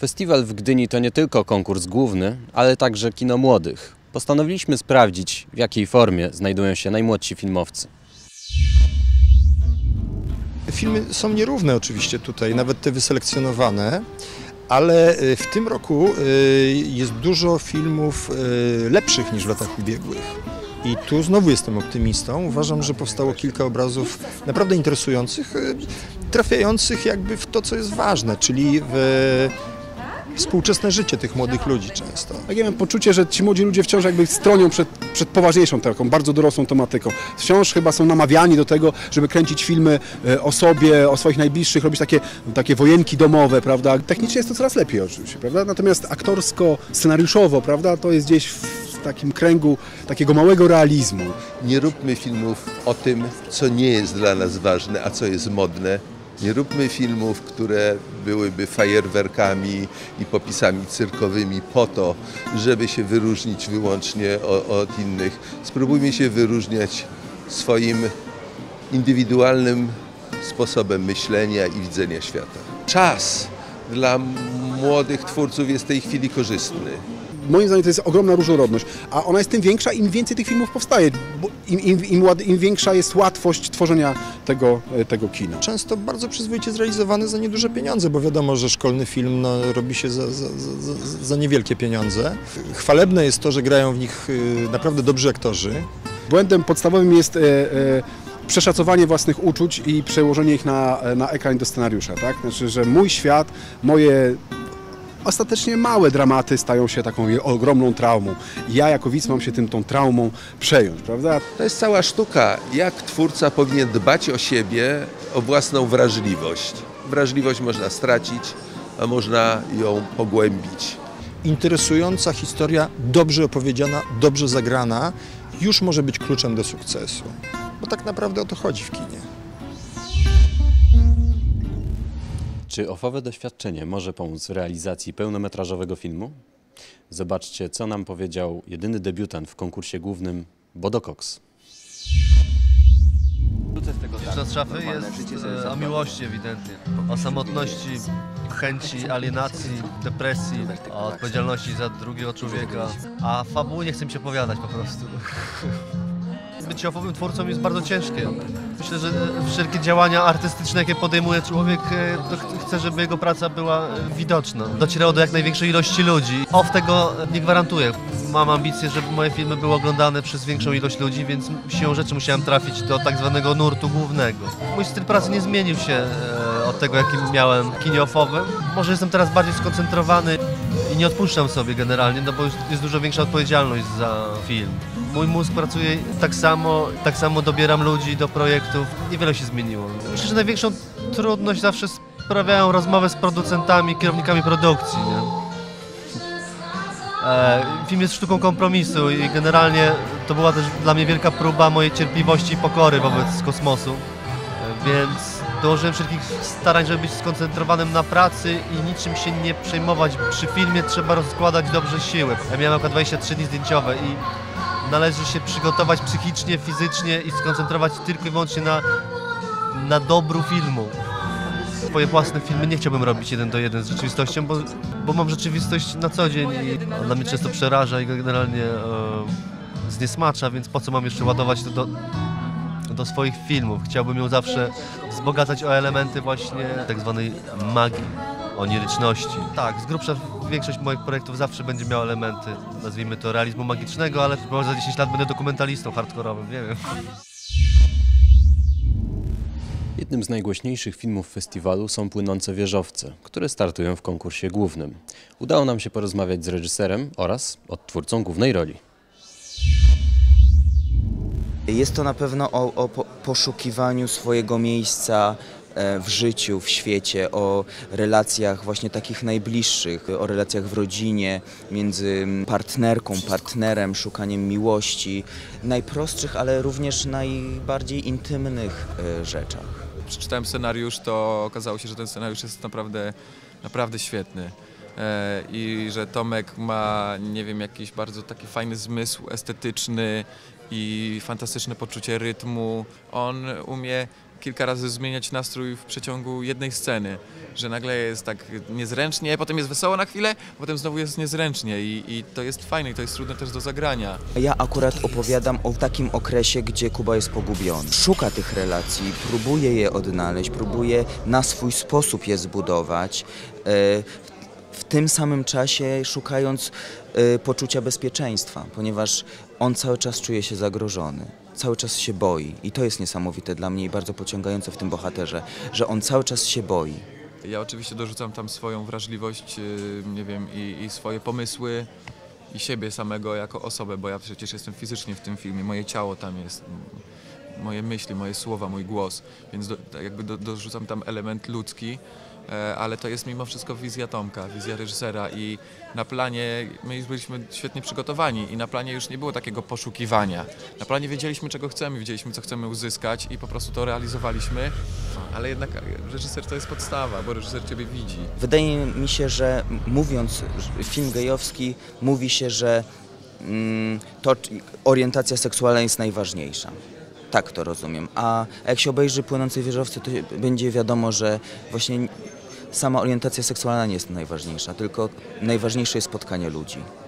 Festiwal w Gdyni to nie tylko konkurs główny, ale także kino młodych. Postanowiliśmy sprawdzić, w jakiej formie znajdują się najmłodsi filmowcy. Filmy są nierówne oczywiście tutaj, nawet te wyselekcjonowane, ale w tym roku jest dużo filmów lepszych niż w latach ubiegłych. I tu znowu jestem optymistą. Uważam, że powstało kilka obrazów naprawdę interesujących, trafiających jakby w to, co jest ważne, czyli w współczesne życie tych młodych ludzi często. Tak, ja mam poczucie, że ci młodzi ludzie wciąż jakby stronią przed poważniejszą taką, bardzo dorosłą tematyką. Wciąż chyba są namawiani do tego, żeby kręcić filmy o sobie, o swoich najbliższych, robić takie wojenki domowe, prawda? Technicznie jest to coraz lepiej oczywiście, prawda? Natomiast aktorsko, scenariuszowo, prawda, to jest gdzieś w takim kręgu takiego małego realizmu. Nie róbmy filmów o tym, co nie jest dla nas ważne, a co jest modne. Nie róbmy filmów, które byłyby fajerwerkami i popisami cyrkowymi po to, żeby się wyróżnić wyłącznie od innych. Spróbujmy się wyróżniać swoim indywidualnym sposobem myślenia i widzenia świata. Czas dla młodych twórców jest w tej chwili korzystny. Moim zdaniem to jest ogromna różnorodność, a ona jest tym większa, im więcej tych filmów powstaje, bo im większa jest łatwość tworzenia tego kina. Często bardzo przyzwoicie zrealizowane za nieduże pieniądze, bo wiadomo, że szkolny film robi się za niewielkie pieniądze. Chwalebne jest to, że grają w nich naprawdę dobrzy aktorzy. Błędem podstawowym jest przeszacowanie własnych uczuć i przełożenie ich na ekran do scenariusza, tak? Znaczy, że mój świat, moje ostatecznie małe dramaty stają się taką ogromną traumą. Ja jako widz mam się tą traumą przejąć, prawda? To jest cała sztuka, jak twórca powinien dbać o siebie, o własną wrażliwość. Wrażliwość można stracić, a można ją pogłębić. Interesująca historia, dobrze opowiedziana, dobrze zagrana, już może być kluczem do sukcesu. Bo tak naprawdę o to chodzi w kinie. Czy ofowe doświadczenie może pomóc w realizacji pełnometrażowego filmu? Zobaczcie, co nam powiedział jedyny debiutant w konkursie głównym Bodo Cox. Pierwsza z szafy jest o miłości ewidentnie, o samotności, chęci alienacji, depresji, o odpowiedzialności za drugiego człowieka, a fabuły nie chcę mi się opowiadać po prostu. Bycie ofowym twórcą jest bardzo ciężkie. Myślę, że wszelkie działania artystyczne, jakie podejmuje człowiek, chce, żeby jego praca była widoczna. Docierało do jak największej ilości ludzi. OFF tego nie gwarantuje. Mam ambicje, żeby moje filmy były oglądane przez większą ilość ludzi, więc siłą rzeczy musiałem trafić do tak zwanego nurtu głównego. Mój styl pracy nie zmienił się od tego, jaki miałem w kinie offowym. Może jestem teraz bardziej skoncentrowany i nie odpuszczam sobie generalnie, no bo jest dużo większa odpowiedzialność za film. Mój mózg pracuje tak samo dobieram ludzi do projektów. Niewiele się zmieniło. Myślę, że największą trudność zawsze sprawiają rozmowy z producentami, kierownikami produkcji. Nie? Film jest sztuką kompromisu i generalnie to była też dla mnie wielka próba mojej cierpliwości i pokory wobec kosmosu. Więc dołożyłem wszelkich starań, żeby być skoncentrowanym na pracy i niczym się nie przejmować. Przy filmie trzeba rozkładać dobrze siły. Ja miałem akurat 23 dni zdjęciowe i należy się przygotować psychicznie, fizycznie i skoncentrować tylko i wyłącznie na dobru filmu. Swoje własne filmy nie chciałbym robić 1:1 z rzeczywistością, bo mam rzeczywistość na co dzień i ona mnie często przeraża i generalnie zniesmacza, więc po co mam jeszcze ładować to do swoich filmów. Chciałbym ją zawsze wzbogacać o elementy właśnie tak zwanej magii, oniryczności. Tak, z grubsza większość moich projektów zawsze będzie miała elementy, nazwijmy to realizmu magicznego, ale może za 10 lat będę dokumentalistą hardkorowym, nie wiem. Jednym z najgłośniejszych filmów festiwalu są Płynące wieżowce, które startują w konkursie głównym. Udało nam się porozmawiać z reżyserem oraz odtwórcą głównej roli. Jest to na pewno o poszukiwaniu swojego miejsca w życiu, w świecie, o relacjach właśnie takich najbliższych, o relacjach w rodzinie, między partnerką, partnerem, szukaniem miłości, najprostszych, ale również najbardziej intymnych rzeczach. Przeczytałem scenariusz, to okazało się, że ten scenariusz jest naprawdę świetny. I że Tomek ma, nie wiem, jakiś bardzo taki fajny zmysł estetyczny i fantastyczne poczucie rytmu. On umie kilka razy zmieniać nastrój w przeciągu jednej sceny, że nagle jest tak niezręcznie, potem jest wesoło na chwilę, potem znowu jest niezręcznie i to jest fajne i to jest trudne też do zagrania. Ja akurat opowiadam o takim okresie, gdzie Kuba jest pogubiony. Szuka tych relacji, próbuje je odnaleźć, próbuje na swój sposób je zbudować, w tym samym czasie szukając poczucia bezpieczeństwa, ponieważ on cały czas czuje się zagrożony. Cały czas się boi i to jest niesamowite dla mnie i bardzo pociągające w tym bohaterze, że on cały czas się boi. Ja oczywiście dorzucam tam swoją wrażliwość, nie wiem, i swoje pomysły i siebie samego jako osobę, bo ja przecież jestem fizycznie w tym filmie, moje ciało tam jest, moje myśli, moje słowa, mój głos, więc dorzucam tam element ludzki, ale to jest mimo wszystko wizja Tomka, wizja reżysera i na planie my już byliśmy świetnie przygotowani i na planie już nie było takiego poszukiwania. Na planie wiedzieliśmy, czego chcemy, wiedzieliśmy, co chcemy uzyskać i po prostu to realizowaliśmy, ale jednak reżyser to jest podstawa, bo reżyser ciebie widzi. Wydaje mi się, że mówiąc film gejowski, mówi się, że to orientacja seksualna jest najważniejsza. Tak to rozumiem. A jak się obejrzy Płynące wieżowce, to będzie wiadomo, że właśnie sama orientacja seksualna nie jest najważniejsza, tylko najważniejsze jest spotkanie ludzi.